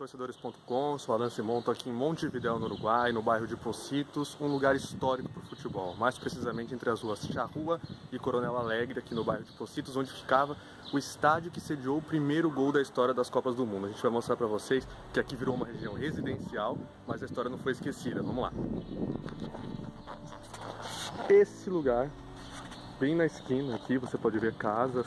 torcedores.com, sou Alan Simon, estou aqui em Montevidéu, no Uruguai, no bairro de Pocitos, um lugar histórico para o futebol, mais precisamente entre as ruas Charrua e Coronel Alegre, aqui no bairro de Pocitos, onde ficava o estádio que sediou o primeiro gol da história das Copas do Mundo. A gente vai mostrar para vocês que aqui virou uma região residencial, mas a história não foi esquecida. Vamos lá. Esse lugar, bem na esquina aqui, você pode ver casas,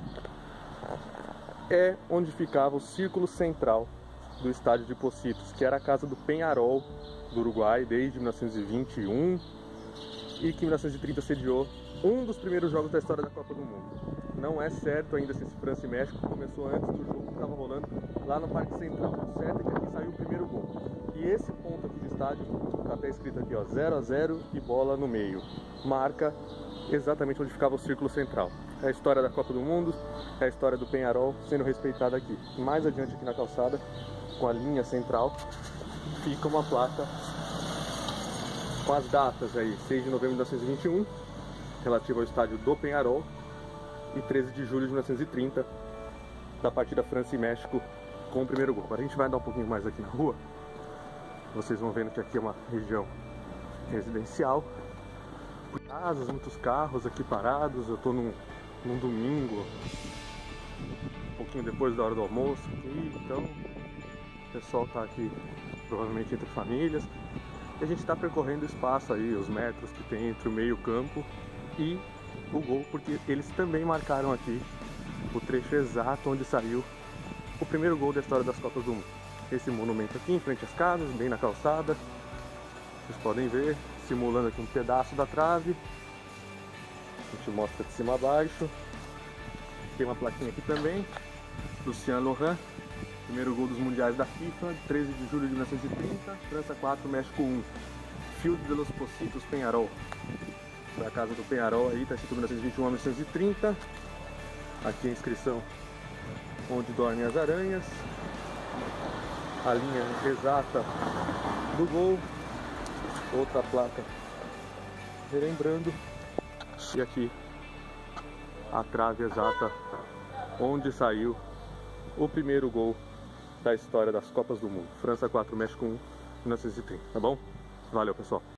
é onde ficava o círculo central do estádio de Pocitos, que era a casa do Peñarol do Uruguai desde 1921 e que em 1930 sediou um dos primeiros jogos da história da Copa do Mundo. Não é certo ainda se esse França e México começou antes do jogo que estava rolando lá no Parque Central. O certo é que aqui saiu o primeiro gol. E esse ponto aqui do estádio, está até escrito aqui, ó, 0-0 e bola no meio. Marca exatamente onde ficava o círculo central. É a história da Copa do Mundo, é a história do Peñarol sendo respeitada aqui. Mais adiante aqui na calçada, com a linha central, fica uma placa com as datas aí, 6 de novembro de 1921, relativo ao estádio do Peñarol, e 13 de julho de 1930, da partida França e México, com o primeiro gol. Agora a gente vai andar um pouquinho mais aqui na rua, vocês vão vendo que aqui é uma região residencial, casas, muitos carros aqui parados. Eu tô num domingo, um pouquinho depois da hora do almoço aqui, então o pessoal tá aqui provavelmente entre famílias, e a gente está percorrendo o espaço aí, os metros que tem entre o meio campo e o gol, porque eles também marcaram aqui o trecho exato onde saiu o primeiro gol da história das Copas do Mundo. Esse monumento aqui em frente às casas, bem na calçada, vocês podem ver, simulando aqui um pedaço da trave. A gente mostra de cima a baixo. Tem uma plaquinha aqui também, Lucien Laurent, primeiro gol dos mundiais da FIFA, 13 de julho de 1930, França 4, México 1. Field de los Pocitos, Peñarol. Da casa do Peñarol aí, está escrito 1921 a 1930. Aqui a inscrição onde dormem as aranhas. A linha exata do gol. Outra placa relembrando. E aqui a trave exata onde saiu o primeiro gol da história das Copas do Mundo. França 4, México 1, 1930, tá bom? Valeu, pessoal!